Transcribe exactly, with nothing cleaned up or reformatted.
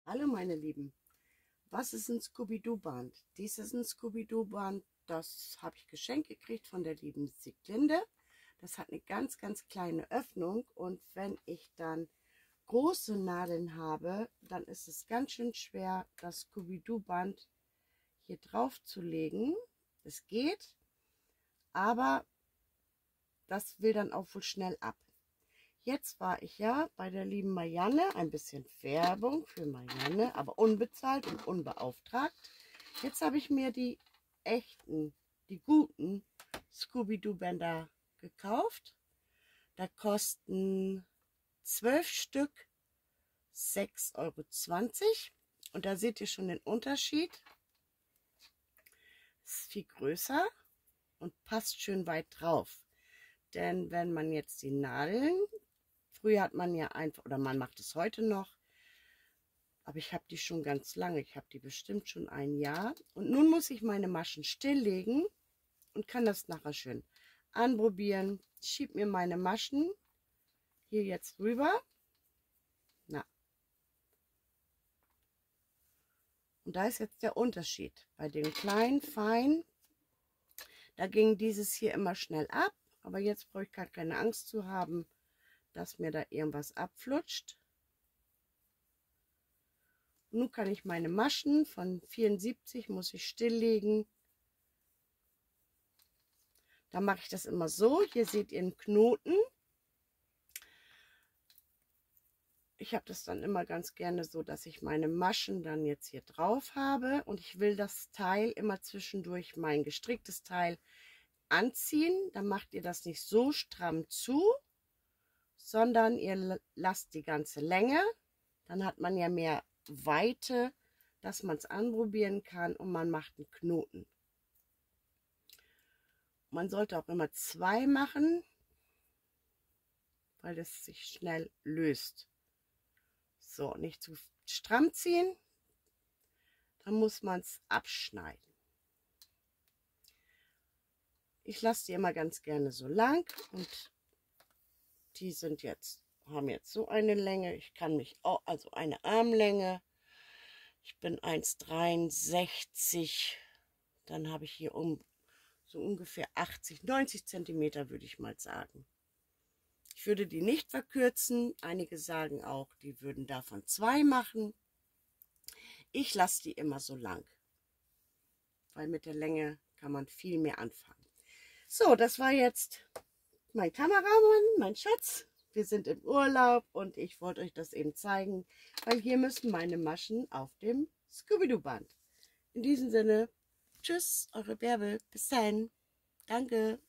Hallo meine Lieben, was ist ein Scooby-Doo-Band? Dies ist ein Scooby-Doo-Band, das habe ich geschenkt gekriegt von der lieben Sieglinde. Das hat eine ganz, ganz kleine Öffnung und wenn ich dann große Nadeln habe, dann ist es ganz schön schwer, das Scooby-Doo-Band hier drauf zu legen. Es geht, aber das will dann auch wohl schnell ab. Jetzt war ich ja bei der lieben Marianne, ein bisschen Werbung für Marianne, aber unbezahlt und unbeauftragt. Jetzt habe ich mir die echten, die guten Scooby-Doo-Bänder gekauft. Da kosten zwölf Stück sechs Euro zwanzig. Und da seht ihr schon den Unterschied. Ist viel größer und passt schön weit drauf. Denn wenn man jetzt die Nadeln, früher hat man ja einfach, oder man macht es heute noch, aber ich habe die schon ganz lange, ich habe die bestimmt schon ein Jahr. Und nun muss ich meine Maschen stilllegen und kann das nachher schön anprobieren. Ich schiebe mir meine Maschen hier jetzt rüber. Na. Und da ist jetzt der Unterschied. Bei den kleinen, fein, da ging dieses hier immer schnell ab. Aber jetzt brauche ich gar keine Angst zu haben, dass mir da irgendwas abflutscht. Nun kann ich meine Maschen von vierundsiebzig, muss ich stilllegen. Da mache ich das immer so. Hier seht ihr einen Knoten. Ich habe das dann immer ganz gerne so, dass ich meine Maschen dann jetzt hier drauf habe. Und ich will das Teil immer zwischendurch, mein gestricktes Teil, anziehen. Dann macht ihr das nicht so stramm zu, sondern ihr lasst die ganze Länge. Dann hat man ja mehr Weite, dass man es anprobieren kann und man macht einen Knoten. Man sollte auch immer zwei machen, weil es sich schnell löst. So, nicht zu stramm ziehen, dann muss man es abschneiden. Ich lasse die immer ganz gerne so lang und die sind jetzt, haben jetzt so eine Länge. Ich kann mich auch, also eine Armlänge. Ich bin eins Komma dreiundsechzig. Dann habe ich hier um so ungefähr achtzig, neunzig Zentimeter, würde ich mal sagen. Ich würde die nicht verkürzen. Einige sagen auch, die würden davon zwei machen. Ich lasse die immer so lang, weil mit der Länge kann man viel mehr anfangen. So, das war jetzt mein Kameramann, mein Schatz. Wir sind im Urlaub und ich wollte euch das eben zeigen, weil hier müssen meine Maschen auf dem Scooby-Doo-Band. In diesem Sinne, tschüss, eure Bärbel. Bis dann. Danke.